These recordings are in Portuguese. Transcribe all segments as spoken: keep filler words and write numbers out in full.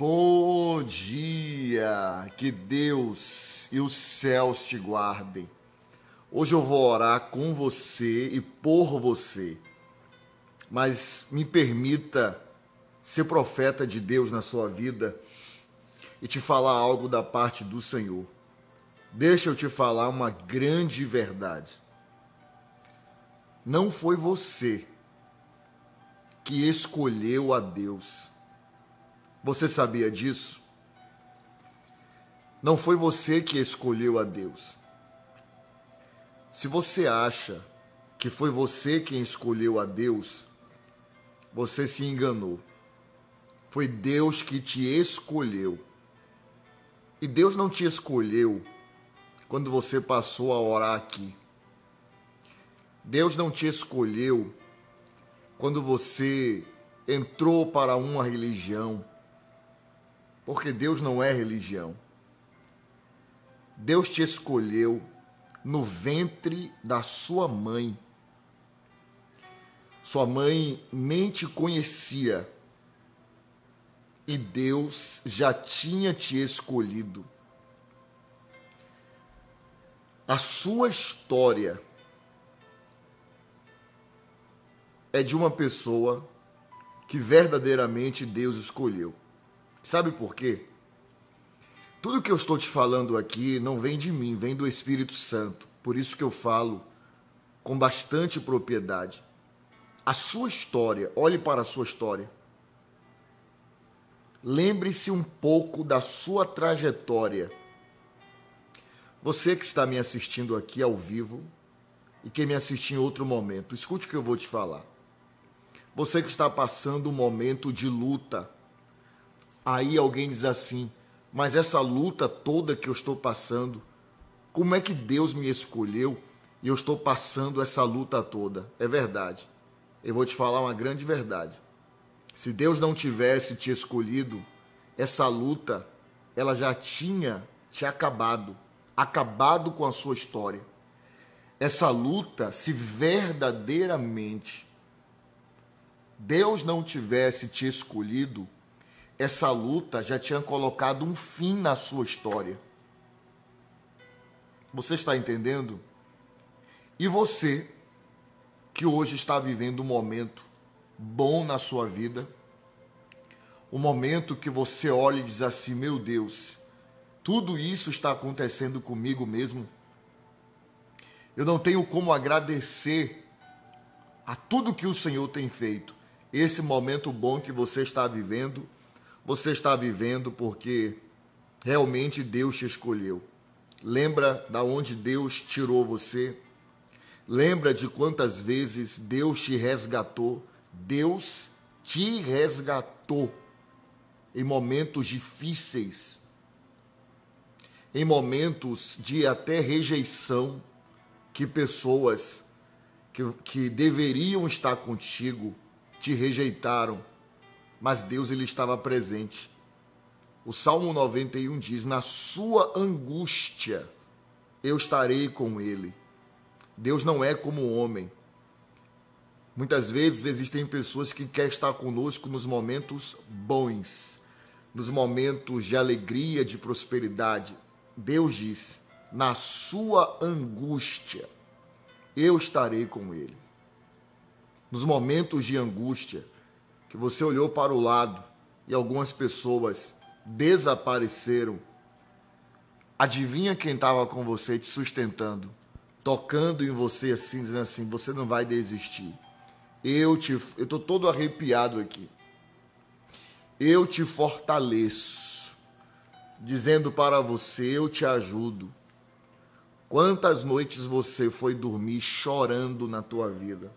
Bom dia, que Deus e os céus te guardem. Hoje eu vou orar com você e por você, mas me permita ser profeta de Deus na sua vida e te falar algo da parte do Senhor. Deixa eu te falar uma grande verdade. Não foi você que escolheu a Deus. Você sabia disso? Não foi você que escolheu a Deus. Se você acha que foi você quem escolheu a Deus, você se enganou. Foi Deus que te escolheu. E Deus não te escolheu quando você passou a orar aqui. Deus não te escolheu quando você entrou para uma religião. Porque Deus não é religião. Deus te escolheu no ventre da sua mãe. Sua mãe nem te conhecia. E Deus já tinha te escolhido. A sua história é de uma pessoa que verdadeiramente Deus escolheu. Sabe por quê? Tudo que eu estou te falando aqui não vem de mim, vem do Espírito Santo. Por isso que eu falo com bastante propriedade. A sua história, olhe para a sua história. Lembre-se um pouco da sua trajetória. Você que está me assistindo aqui ao vivo e quem me assiste em outro momento, escute o que eu vou te falar. Você que está passando um momento de luta. Aí alguém diz assim, mas essa luta toda que eu estou passando, como é que Deus me escolheu e eu estou passando essa luta toda? É verdade. Eu vou te falar uma grande verdade. Se Deus não tivesse te escolhido, essa luta, ela já tinha te acabado, acabado com a sua história. Essa luta, se verdadeiramente Deus não tivesse te escolhido, essa luta já tinha colocado um fim na sua história. Você está entendendo? E você, que hoje está vivendo um momento bom na sua vida, um momento que você olha e diz assim, meu Deus, tudo isso está acontecendo comigo mesmo? Eu não tenho como agradecer a tudo que o Senhor tem feito. Esse momento bom que você está vivendo, você está vivendo porque realmente Deus te escolheu. Lembra da onde Deus tirou você? Lembra de quantas vezes Deus te resgatou? Deus te resgatou em momentos difíceis, em momentos de até rejeição, que pessoas que, que deveriam estar contigo te rejeitaram. Mas Deus, ele estava presente. O Salmo noventa e um diz, na sua angústia eu estarei com ele. Deus não é como o homem. Muitas vezes existem pessoas que querem estar conosco nos momentos bons, nos momentos de alegria, de prosperidade. Deus diz, na sua angústia eu estarei com ele. Nos momentos de angústia, que você olhou para o lado e algumas pessoas desapareceram, adivinha quem estava com você te sustentando, tocando em você assim, dizendo assim, você não vai desistir. Eu te, eu estou todo arrepiado aqui. Eu te fortaleço, dizendo para você, eu te ajudo. Quantas noites você foi dormir chorando na tua vida?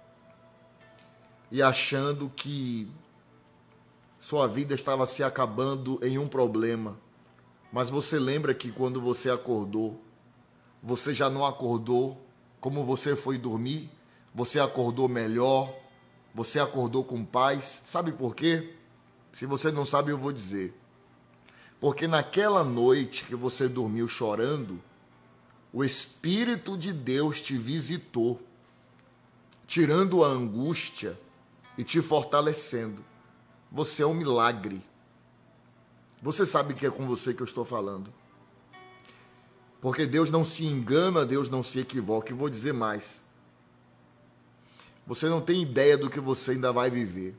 E achando que sua vida estava se acabando em um problema. Mas você lembra que quando você acordou, você já não acordou como você foi dormir? Você acordou melhor? Você acordou com paz? Sabe por quê? Se você não sabe, eu vou dizer. Porque naquela noite que você dormiu chorando, o Espírito de Deus te visitou, tirando a angústia e te fortalecendo. Você é um milagre. Você sabe que é com você que eu estou falando. Porque Deus não se engana, Deus não se equivoca. E vou dizer mais. Você não tem ideia do que você ainda vai viver.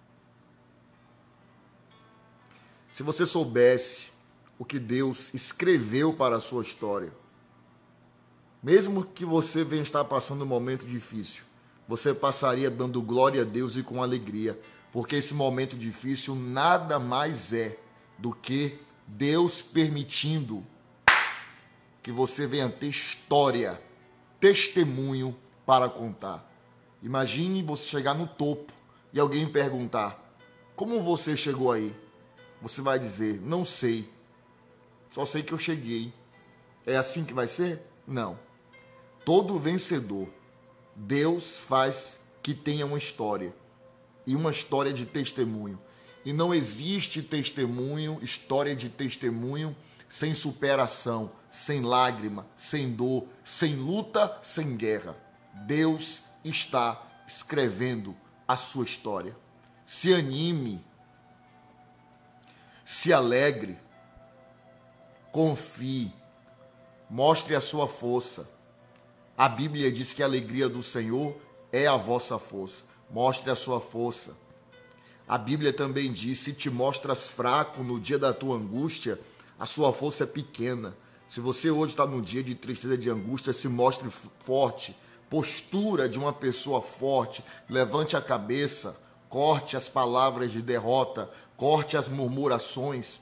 Se você soubesse o que Deus escreveu para a sua história, mesmo que você venha estar passando um momento difícil, você passaria dando glória a Deus e com alegria, porque esse momento difícil nada mais é do que Deus permitindo que você venha ter história, testemunho para contar. Imagine você chegar no topo e alguém perguntar: como você chegou aí? Você vai dizer: não sei, só sei que eu cheguei. É assim que vai ser? Não. Todo vencedor, Deus faz que tenha uma história, e uma história de testemunho. E não existe testemunho, história de testemunho, sem superação, sem lágrima, sem dor, sem luta, sem guerra. Deus está escrevendo a sua história. Se anime, se alegre, confie, mostre a sua força. A Bíblia diz que a alegria do Senhor é a vossa força. Mostre a sua força. A Bíblia também diz: se te mostras fraco no dia da tua angústia, a sua força é pequena. Se você hoje está num dia de tristeza, de angústia, se mostre forte. Postura de uma pessoa forte. Levante a cabeça. Corte as palavras de derrota. Corte as murmurações.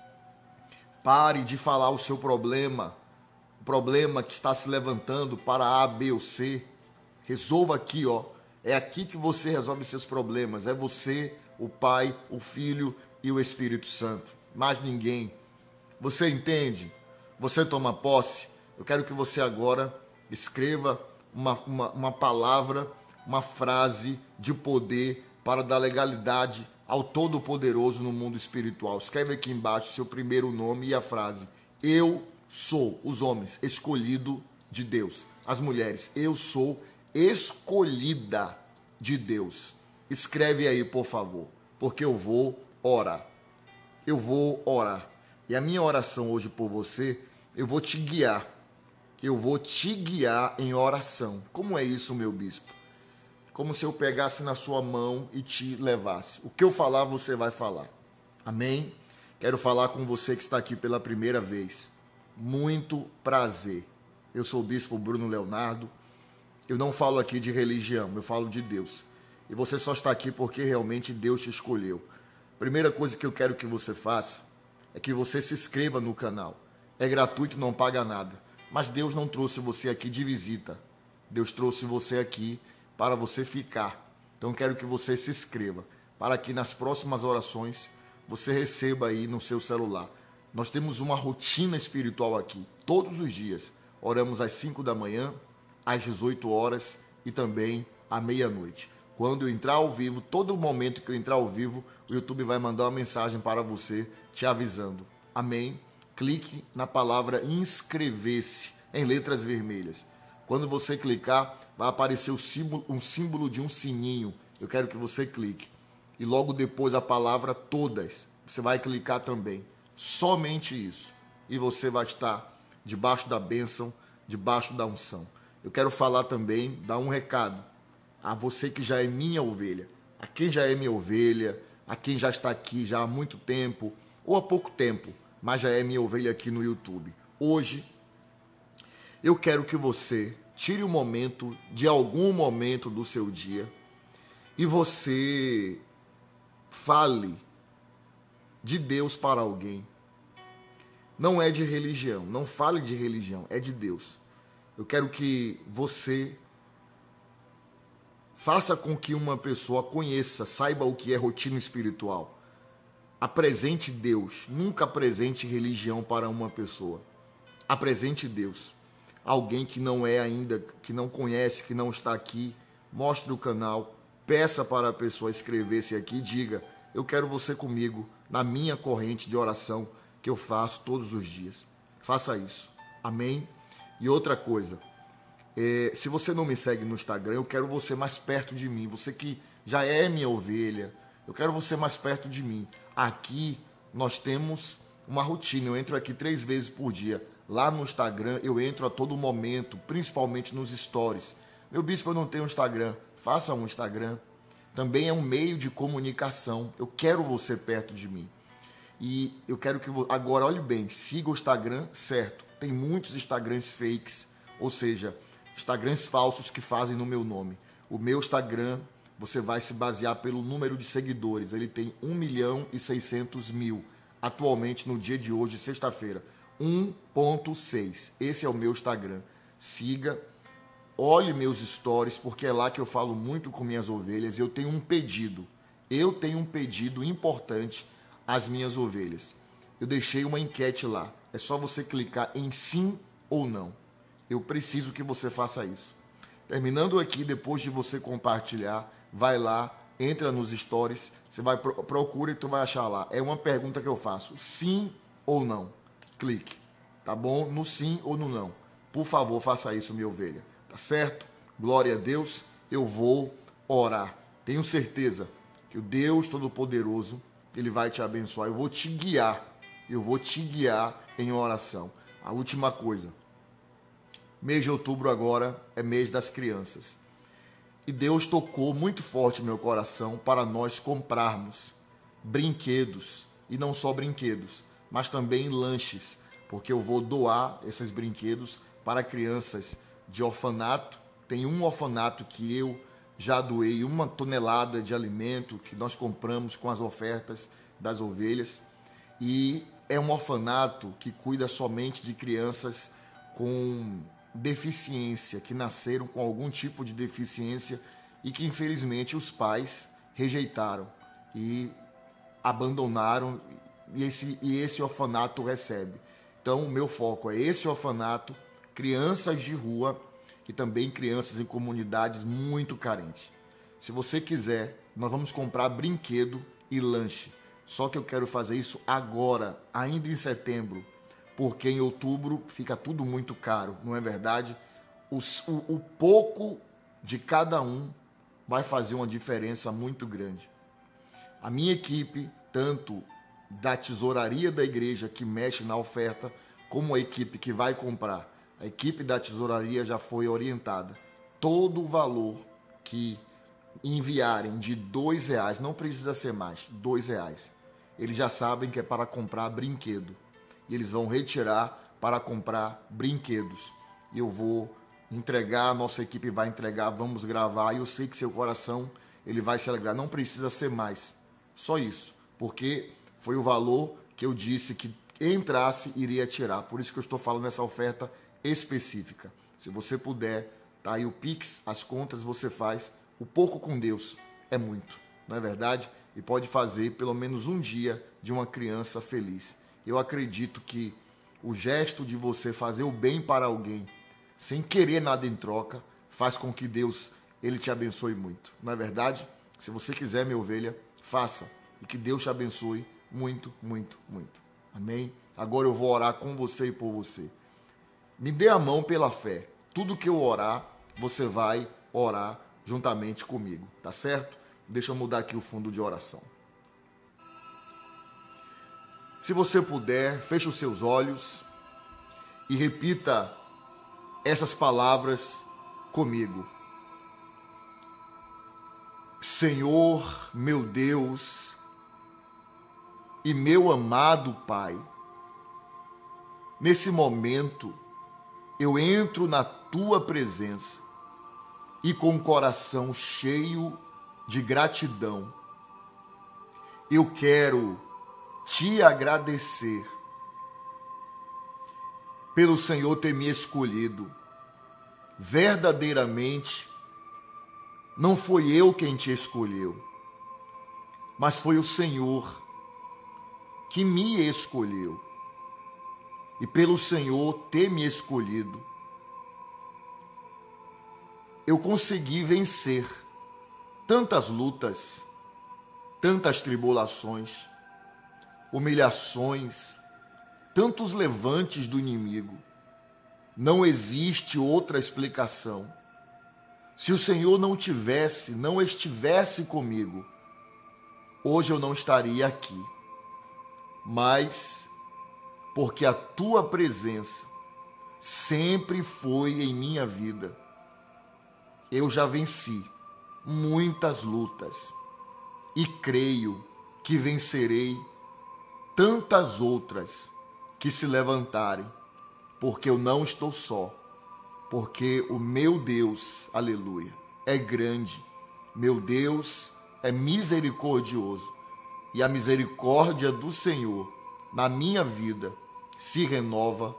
Pare de falar o seu problema. O problema que está se levantando para A, B ou C. Resolva aqui, ó. É aqui que você resolve seus problemas. É você, o Pai, o Filho e o Espírito Santo. Mais ninguém. Você entende? Você toma posse? Eu quero que você agora escreva uma, uma, uma palavra, uma frase de poder para dar legalidade ao Todo-Poderoso no mundo espiritual. Escreve aqui embaixo seu primeiro nome e a frase: eu sou, os homens, escolhido de Deus. As mulheres: eu sou escolhida de Deus. Escreve aí, por favor, porque eu vou orar. Eu vou orar. E a minha oração hoje por você, eu vou te guiar. Eu vou te guiar em oração. Como é isso, meu bispo? Como se eu pegasse na sua mão e te levasse. O que eu falar, você vai falar. Amém? Quero falar com você que está aqui pela primeira vez. Muito prazer. Eu sou o bispo Bruno Leonardo. Eu não falo aqui de religião, eu falo de Deus. E você só está aqui porque realmente Deus te escolheu. Primeira coisa que eu quero que você faça é que você se inscreva no canal. É gratuito, não paga nada. Mas Deus não trouxe você aqui de visita. Deus trouxe você aqui para você ficar. Então eu quero que você se inscreva, para que nas próximas orações você receba aí no seu celular. Nós temos uma rotina espiritual aqui, todos os dias. Oramos às cinco da manhã, às dezoito horas e também à meia-noite. Quando eu entrar ao vivo, todo momento que eu entrar ao vivo, o YouTube vai mandar uma mensagem para você, te avisando. Amém? Clique na palavra inscrever-se, em letras vermelhas. Quando você clicar, vai aparecer o símbolo, um símbolo de um sininho. Eu quero que você clique. E logo depois a palavra todas. Você vai clicar também. Somente isso. E você vai estar debaixo da bênção, debaixo da unção. Eu quero falar também, dar um recado a você que já é minha ovelha, a quem já é minha ovelha, a quem já está aqui já há muito tempo, ou há pouco tempo, mas já é minha ovelha aqui no YouTube. Hoje, eu quero que você tire um momento, de algum momento do seu dia, e você fale de Deus para alguém. Não é de religião, não fale de religião, é de Deus. Eu quero que você faça com que uma pessoa conheça, saiba o que é rotina espiritual. Apresente Deus, nunca apresente religião para uma pessoa. Apresente Deus. Alguém que não é ainda, que não conhece, que não está aqui, mostre o canal, peça para a pessoa inscrever-se aqui e diga: eu quero você comigo na minha corrente de oração que eu faço todos os dias. Faça isso. Amém? E outra coisa, é, se você não me segue no Instagram, eu quero você mais perto de mim. Você que já é minha ovelha, eu quero você mais perto de mim. Aqui nós temos uma rotina. Eu entro aqui três vezes por dia. Lá no Instagram, eu entro a todo momento, principalmente nos stories. Meu bispo, eu não tenho Instagram. Faça um Instagram. Também é um meio de comunicação. Eu quero você perto de mim. E eu quero que... Agora, olhe bem, siga o Instagram, certo. Tem muitos Instagrams fakes, ou seja, Instagrams falsos que fazem no meu nome. O meu Instagram, você vai se basear pelo número de seguidores. Ele tem um milhão e seiscentos mil. Atualmente, no dia de hoje, sexta-feira. um ponto seis. Esse é o meu Instagram. Siga, olhe meus stories, porque é lá que eu falo muito com minhas ovelhas. Eu tenho um pedido. Eu tenho um pedido importante às minhas ovelhas. Eu deixei uma enquete lá. É só você clicar em sim ou não. Eu preciso que você faça isso. Terminando aqui, depois de você compartilhar, vai lá, entra nos stories, você vai procura e tu vai achar lá. É uma pergunta que eu faço, sim ou não. Clique, tá bom? No sim ou no não. Por favor, faça isso, minha ovelha. Tá certo? Glória a Deus. Eu vou orar. Tenho certeza que o Deus Todo-Poderoso, Ele vai te abençoar. Eu vou te guiar. Eu vou te guiar em oração. A última coisa. Mês de outubro agora é mês das crianças. E Deus tocou muito forte no meu coração para nós comprarmos brinquedos. E não só brinquedos, mas também lanches. Porque eu vou doar esses brinquedos para crianças de orfanato. Tem um orfanato que eu já doei uma tonelada de alimento que nós compramos com as ofertas das ovelhas. E é um orfanato que cuida somente de crianças com deficiência, que nasceram com algum tipo de deficiência e que infelizmente os pais rejeitaram e abandonaram, e esse, e esse orfanato recebe. Então o meu foco é esse orfanato, crianças de rua e também crianças em comunidades muito carentes. Se você quiser, nós vamos comprar brinquedo e lanche. Só que eu quero fazer isso agora, ainda em setembro, porque em outubro fica tudo muito caro, não é verdade? Os, o, o pouco de cada um vai fazer uma diferença muito grande. A minha equipe, tanto da tesouraria da igreja que mexe na oferta, como a equipe que vai comprar, a equipe da tesouraria já foi orientada. Todo o valor que enviarem de dois reais, não precisa ser mais, dois reais. Eles já sabem que é para comprar brinquedo. E eles vão retirar para comprar brinquedos. E eu vou entregar, a nossa equipe vai entregar, vamos gravar. E eu sei que seu coração, ele vai se alegrar. Não precisa ser mais. Só isso. Porque foi o valor que eu disse que entrasse, iria tirar. Por isso que eu estou falando essa oferta específica. Se você puder, tá aí o Pix, as contas você faz. O pouco com Deus é muito, não é verdade? E pode fazer pelo menos um dia de uma criança feliz. Eu acredito que o gesto de você fazer o bem para alguém, sem querer nada em troca, faz com que Deus ele te abençoe muito. Não é verdade? Se você quiser, minha ovelha, faça. E que Deus te abençoe muito, muito, muito. Amém? Agora eu vou orar com você e por você. Me dê a mão pela fé. Tudo que eu orar, você vai orar juntamente comigo. Tá certo? Deixa eu mudar aqui o fundo de oração. Se você puder, feche os seus olhos e repita essas palavras comigo. Senhor, meu Deus e meu amado Pai, nesse momento eu entro na Tua presença e com o coração cheio de gratidão, eu quero te agradecer pelo Senhor ter me escolhido. Verdadeiramente, não foi eu quem te escolheu, mas foi o Senhor que me escolheu. E pelo Senhor ter me escolhido, eu consegui vencer tantas lutas, tantas tribulações, humilhações, tantos levantes do inimigo. Não existe outra explicação. Se o Senhor não tivesse, não estivesse comigo, hoje eu não estaria aqui. mas porque a tua presença sempre foi em minha vida. Eu já venci muitas lutas e creio que vencerei tantas outras que se levantarem, porque eu não estou só, porque o meu Deus, aleluia, é grande, meu Deus é misericordioso, e a misericórdia do Senhor na minha vida se renova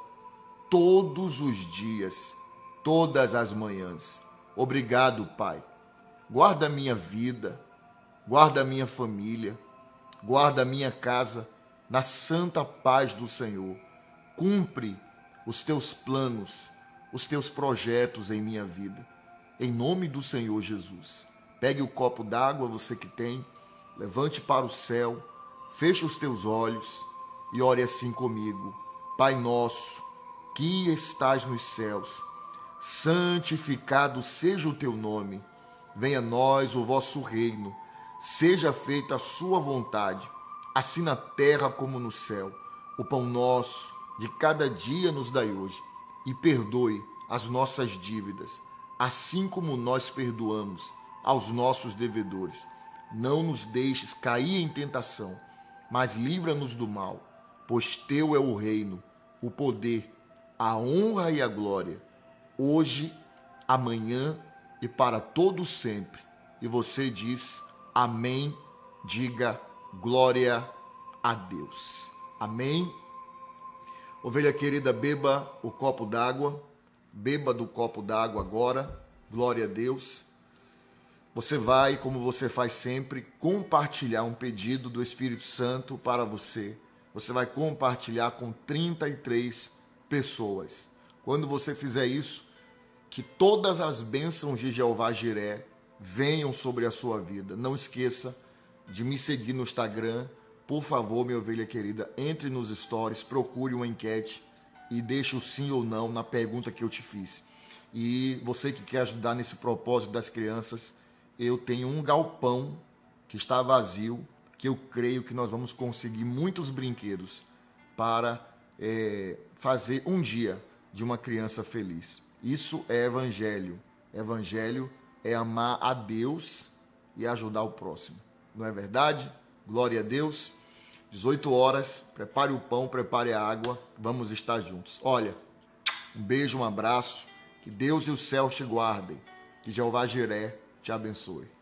todos os dias, todas as manhãs. Obrigado, Pai. Guarda a minha vida, guarda a minha família, guarda a minha casa na santa paz do Senhor. Cumpre os teus planos, os teus projetos em minha vida. Em nome do Senhor Jesus. Pegue o copo d'água, você que tem, levante para o céu, feche os teus olhos e ore assim comigo. Pai nosso, que estás nos céus, santificado seja o teu nome. Venha a nós o vosso reino. Seja feita a sua vontade, assim na terra como no céu. O pão nosso de cada dia nos dai hoje, e perdoe as nossas dívidas, assim como nós perdoamos aos nossos devedores. Não nos deixes cair em tentação, mas livra-nos do mal, pois teu é o reino, o poder, a honra e a glória, hoje, amanhã e para todo sempre. E você diz amém, diga glória a Deus. Amém. Ovelha querida, beba o copo d'água, beba do copo d'água agora, glória a Deus. Você vai, como você faz sempre, compartilhar um pedido do Espírito Santo para você. Você vai compartilhar com trinta e três pessoas. Quando você fizer isso, que todas as bênçãos de Jeová Jiré venham sobre a sua vida. Não esqueça de me seguir no Instagram. Por favor, minha ovelha querida, entre nos stories, procure uma enquete e deixe o sim ou não na pergunta que eu te fiz. E você que quer ajudar nesse propósito das crianças, eu tenho um galpão que está vazio, que eu creio que nós vamos conseguir muitos brinquedos para é, fazer um dia de uma criança feliz. Isso é evangelho. Evangelho é amar a Deus e ajudar o próximo. Não é verdade? Glória a Deus. dezoito horas, prepare o pão, prepare a água, vamos estar juntos. Olha, um beijo, um abraço, que Deus e os céus te guardem, que Jeová Jiré te abençoe.